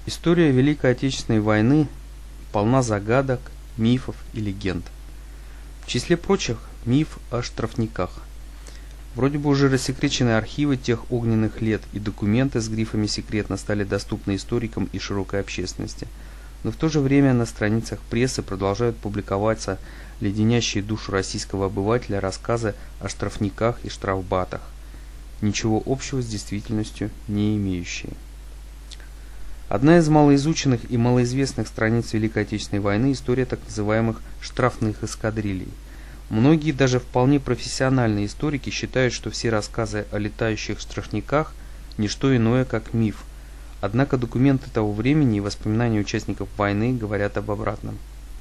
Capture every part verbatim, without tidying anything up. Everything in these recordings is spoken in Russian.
История Великой Отечественной войны полна загадок, мифов и легенд. В числе прочих миф о штрафниках. Вроде бы уже рассекречены архивы тех огненных лет, и документы с грифами «секретно» стали доступны историкам и широкой общественности. Но в то же время на страницах прессы продолжают публиковаться леденящие душу российского обывателя рассказы о штрафниках и штрафбатах, ничего общего с действительностью не имеющие. Одна из малоизученных и малоизвестных страниц Великой Отечественной войны – история так называемых штрафных эскадрилей. Многие, даже вполне профессиональные историки, считают, что все рассказы о летающих штрафниках – не что иное, как миф. Однако документы того времени и воспоминания участников войны говорят об обратном.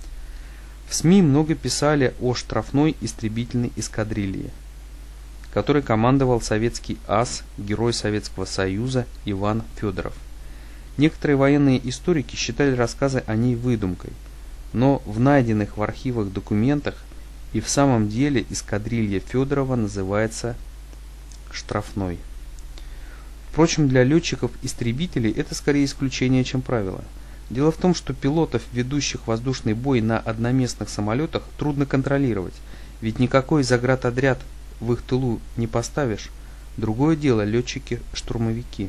В СМИ много писали о штрафной истребительной эскадрилье, которой командовал советский ас, герой Советского Союза Иван Федоров. Некоторые военные историки считали рассказы о ней выдумкой, но в найденных в архивах документах и в самом деле эскадрилья Федорова называется штрафной. Впрочем, для летчиков-истребителей это скорее исключение, чем правило. Дело в том, что пилотов, ведущих воздушный бой на одноместных самолетах, трудно контролировать, ведь никакой заградотряд в их тылу не поставишь. Другое дело летчики-штурмовики.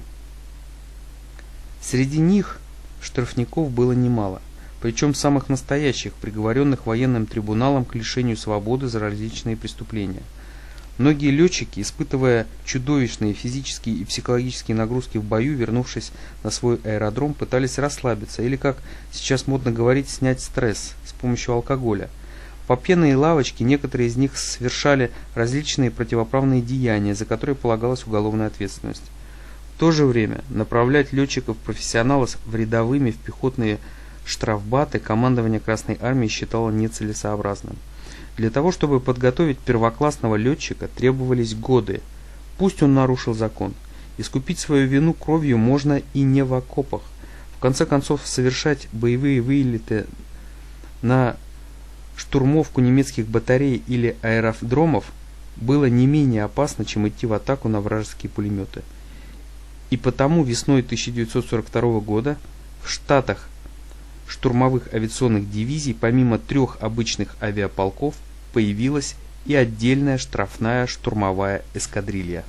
Среди них штрафников было немало, причем самых настоящих, приговоренных военным трибуналом к лишению свободы за различные преступления. Многие летчики, испытывая чудовищные физические и психологические нагрузки в бою, вернувшись на свой аэродром, пытались расслабиться или, как сейчас модно говорить, снять стресс с помощью алкоголя. По пенной лавочке некоторые из них совершали различные противоправные деяния, за которые полагалась уголовная ответственность. В то же время направлять летчиков-профессионалов в рядовыми в пехотные штрафбаты командование Красной Армии считало нецелесообразным. Для того, чтобы подготовить первоклассного летчика, требовались годы. Пусть он нарушил закон. Искупить свою вину кровью можно и не в окопах. В конце концов, совершать боевые вылеты на штурмовку немецких батарей или аэродромов было не менее опасно, чем идти в атаку на вражеские пулеметы. И потому весной тысяча девятьсот сорок второго года в штатах штурмовых авиационных дивизий помимо трех обычных авиаполков появилась и отдельная штрафная штурмовая эскадрилья.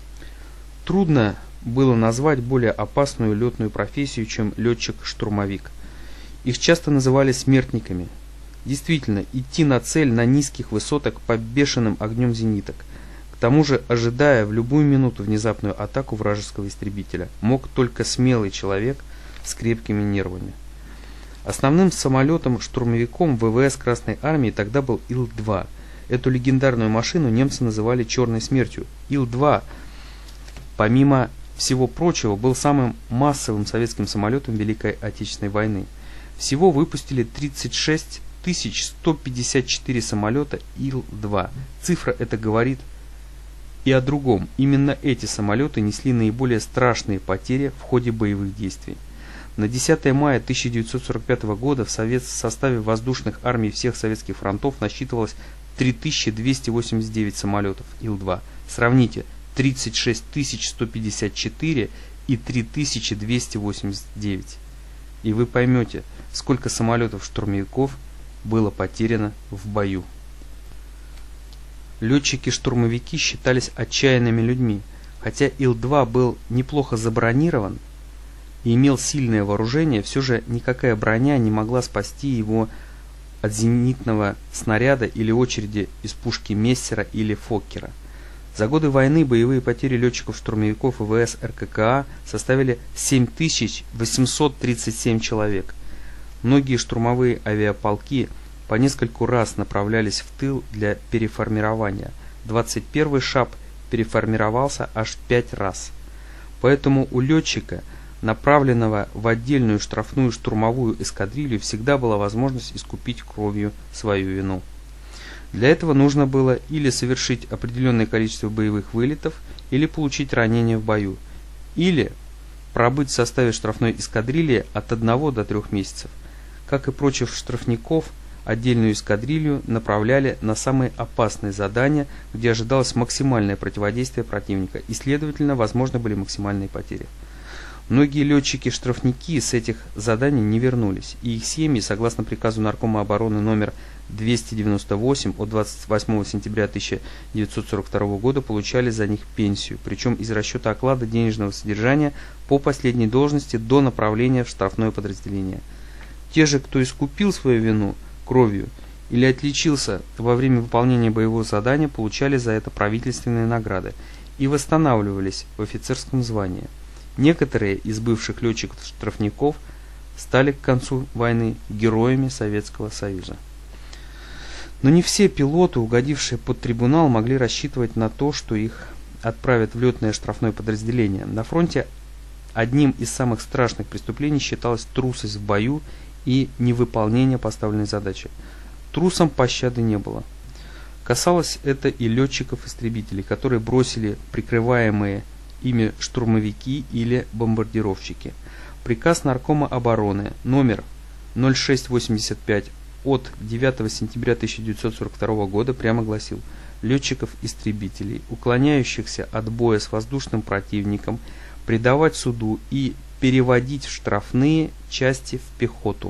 Трудно было назвать более опасную летную профессию, чем летчик-штурмовик. Их часто называли смертниками. Действительно, идти на цель на низких высотах под бешеным огнем зениток, к тому же ожидая в любую минуту внезапную атаку вражеского истребителя, мог только смелый человек с крепкими нервами. Основным самолетом-штурмовиком ВВС Красной Армии тогда был Ил два. Эту легендарную машину немцы называли «Черной смертью». Ил два, помимо всего прочего, был самым массовым советским самолетом Великой Отечественной войны. Всего выпустили тридцать шесть тысяч сто пятьдесят четыре самолета Ил два. Цифра эта говорит и о другом. Именно эти самолеты несли наиболее страшные потери в ходе боевых действий. На десятое мая тысяча девятьсот сорок пятого года в, совет... в составе воздушных армий всех советских фронтов насчитывалось три тысячи двести восемьдесят девять самолетов Ил два. Сравните, тридцать шесть тысяч сто пятьдесят четыре и три тысячи двести восемьдесят девять. И вы поймете, сколько самолетов-штурмовиков было потеряно в бою. Летчики-штурмовики считались отчаянными людьми, хотя Ил два был неплохо забронирован и имел сильное вооружение, все же никакая броня не могла спасти его от зенитного снаряда или очереди из пушки Мессера или Фоккера. За годы войны боевые потери летчиков-штурмовиков ВВС РККА составили семь тысяч восемьсот тридцать семь человек. Многие штурмовые авиаполки по нескольку раз направлялись в тыл для переформирования. двадцать первый ШАП переформировался аж пять раз. Поэтому у летчика, направленного в отдельную штрафную штурмовую эскадрилью, всегда была возможность искупить кровью свою вину. Для этого нужно было или совершить определенное количество боевых вылетов, или получить ранение в бою, или пробыть в составе штрафной эскадрильи от одного до трех месяцев. Как и прочих штрафников, отдельную эскадрилью направляли на самые опасные задания, где ожидалось максимальное противодействие противника и, следовательно, возможны были максимальные потери. Многие летчики-штрафники с этих заданий не вернулись, и их семьи, согласно приказу Наркома обороны номер двести девяносто восемь от двадцать восьмого сентября тысяча девятьсот сорок второго года, получали за них пенсию, причем из расчета оклада денежного содержания по последней должности до направления в штрафное подразделение. Те же, кто искупил свою вину кровью или отличился во время выполнения боевого задания, получали за это правительственные награды и восстанавливались в офицерском звании. Некоторые из бывших летчиков-штрафников стали к концу войны героями Советского Союза. Но не все пилоты, угодившие под трибунал, могли рассчитывать на то, что их отправят в летное штрафное подразделение. На фронте одним из самых страшных преступлений считалась трусость в бою и невыполнение поставленной задачи. Трусам пощады не было. Касалось это и летчиков-истребителей, которые бросили прикрываемые ими штурмовики или бомбардировщики. Приказ Наркома обороны номер ноль шесть восемьдесят пять от девятого сентября тысяча девятьсот сорок второго года прямо гласил: летчиков-истребителей, уклоняющихся от боя с воздушным противником, предавать суду и переводить в штрафные части в пехоту.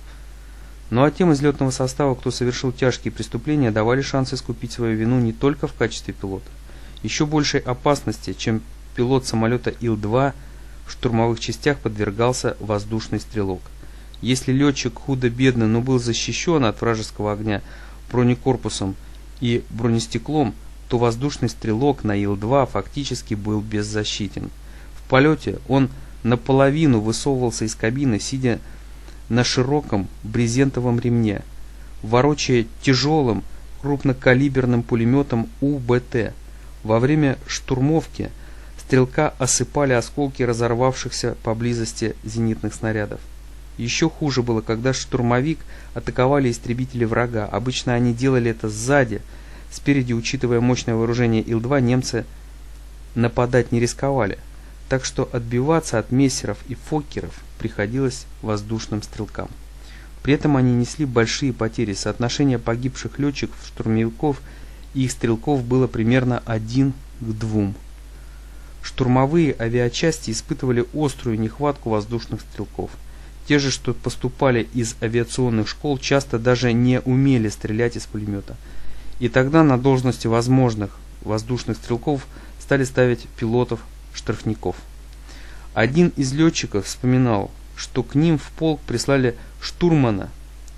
Ну а тем из летного состава, кто совершил тяжкие преступления, давали шанс искупить свою вину не только в качестве пилота. Еще большей опасности, чем пилот самолета Ил два, в штурмовых частях подвергался воздушный стрелок. Если летчик худо-бедно, но был защищен от вражеского огня бронекорпусом и бронестеклом, то воздушный стрелок на Ил два фактически был беззащитен. В полете он наполовину высовывался из кабины, сидя на широком брезентовом ремне, ворочая тяжелым крупнокалиберным пулеметом У Бэ Тэ. Во время штурмовки стрелка осыпали осколки разорвавшихся поблизости зенитных снарядов. Еще хуже было, когда штурмовик атаковали истребители врага. Обычно они делали это сзади. Спереди, учитывая мощное вооружение Ил два, немцы нападать не рисковали. Так что отбиваться от мессеров и фоккеров приходилось воздушным стрелкам. При этом они несли большие потери. Соотношение погибших летчиков, штурмовиков и их стрелков было примерно один к двум. Штурмовые авиачасти испытывали острую нехватку воздушных стрелков. Те же, что поступали из авиационных школ, часто даже не умели стрелять из пулемета. И тогда на должности возможных воздушных стрелков стали ставить пилотов-штрафников. Один из летчиков вспоминал, что к ним в полк прислали штурмана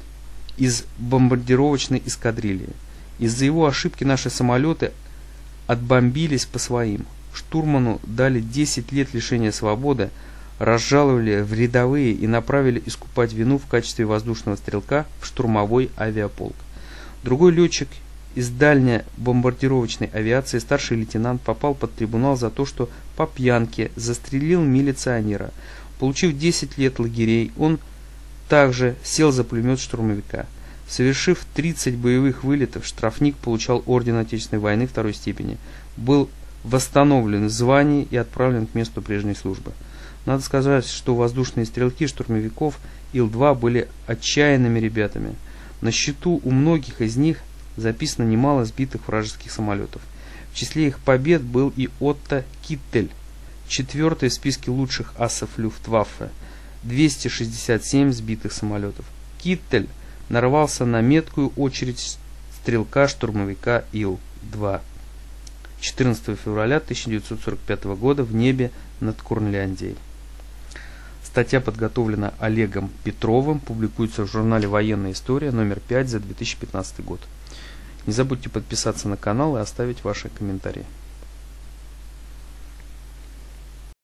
из бомбардировочной эскадрильи. Из-за его ошибки наши самолеты отбомбились по своим. Штурману дали десять лет лишения свободы, разжаловали в рядовые и направили искупать вину в качестве воздушного стрелка в штурмовой авиаполк. Другой летчик из дальней бомбардировочной авиации, старший лейтенант, попал под трибунал за то, что по пьянке застрелил милиционера. Получив десять лет лагерей, он также сел за пулемет штурмовика. Совершив тридцать боевых вылетов, штрафник получал орден Отечественной войны второй степени, был восстановлен в звании и отправлен к месту прежней службы. Надо сказать, что воздушные стрелки штурмовиков Ил два были отчаянными ребятами. На счету у многих из них записано немало сбитых вражеских самолетов. В числе их побед был и Отто Киттель, четвертый в списке лучших асов Люфтваффе, двести шестьдесят семь сбитых самолетов. Киттель нарвался на меткую очередь стрелка-штурмовика Ил два четырнадцатого февраля тысяча девятьсот сорок пятого года в небе над Курляндией. Статья подготовлена Олегом Петровым, публикуется в журнале «Военная история» номер пять за две тысячи пятнадцатый год. Не забудьте подписаться на канал и оставить ваши комментарии.